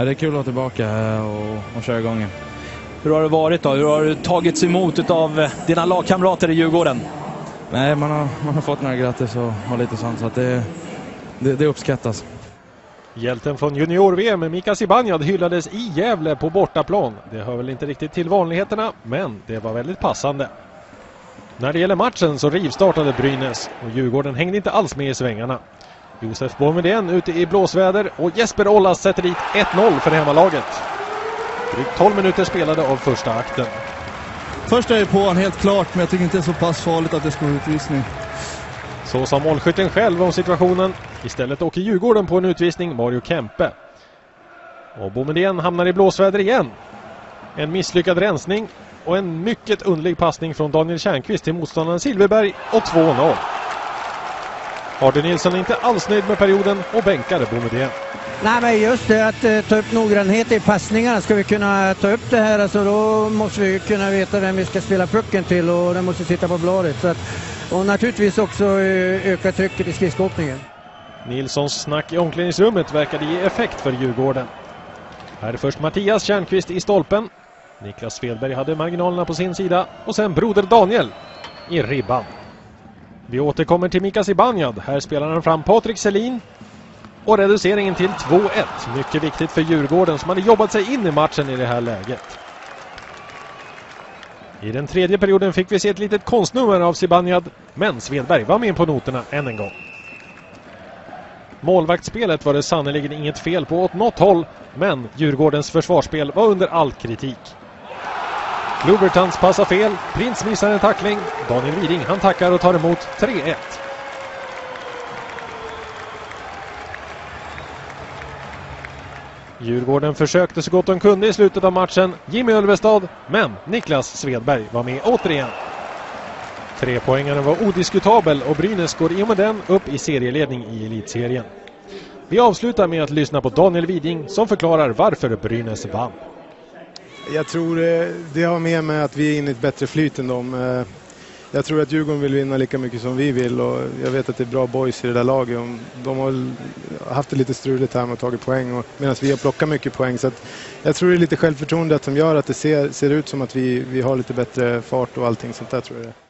Ja, det är kul att vara tillbaka och köra igång. Hur har det varit då? Hur har du tagits emot av dina lagkamrater i Djurgården? Nej, man har fått några grattis och lite sånt, så att det uppskattas. Hjälten från junior-VM, Mika Zibanejad, hyllades i Gävle på bortaplan. Det hör väl inte riktigt till vanligheterna, men det var väldigt passande. När det gäller matchen så rivstartade Brynäs och Djurgården hängde inte alls med i svängarna. Josef Boumedienne ute i blåsväder och Jesper Ollas sätter dit 1-0 för hemmalaget. Drygt 12 minuter spelade av första akten. Först är det på han helt klart, men jag tycker inte det är så pass farligt att det ska vara utvisning. Så sa målskytten själv om situationen. Istället åker Djurgården på en utvisning, Mario Kempe. Och Boumedienne hamnar i blåsväder igen. En misslyckad rensning och en mycket underlig passning från Daniel Tjärnqvist till motståndaren Silverberg och 2-0. Hardy Nilsson är inte alls nöjd med perioden och bänkade Boumedienne. Nej, men just det att ta upp noggrannhet i passningarna. Ska vi kunna ta upp det här, alltså, då måste vi kunna veta vem vi ska spela pucken till, och den måste titta på bladet. Så att, och naturligtvis också öka trycket i skridskoåkningen. Nilssons snack i omklädningsrummet verkade ge effekt för Djurgården. Här är först Mattias Tjärnqvist i stolpen. Niklas Svedberg hade marginalerna på sin sida och sen broder Daniel i ribban. Vi återkommer till Mika Zibanejad. Här spelar han fram Patrik Selin och reduceringen till 2-1. Mycket viktigt för Djurgården som hade jobbat sig in i matchen i det här läget. I den tredje perioden fick vi se ett litet konstnummer av Zibanejad, men Svedberg var med på noterna än en gång. Målvaktsspelet var det sannolikt inget fel på åt något håll, men Djurgårdens försvarsspel var under all kritik. Klubertans passar fel, Prins missar en tackling, Daniel Widing han tackar och tar emot 3-1. Djurgården försökte så gott de kunde i slutet av matchen, Jimmy Ölvestad, men Niklas Svedberg var med återigen. 3-poängaren var odiskutabel och Brynäs går i och med den upp i serieledning i elitserien. Vi avslutar med att lyssna på Daniel Widing som förklarar varför Brynäs vann. Jag tror det har med att vi är inne i ett bättre flyt än dem. Jag tror att Djurgården vill vinna lika mycket som vi vill, och jag vet att det är bra boys i det där laget. De har haft det lite struligt här med att ta poäng, medan vi har plockat mycket poäng. Så att jag tror det är lite självförtroende som gör att det ser ut som att vi har lite bättre fart och allting sånt där, tror jag.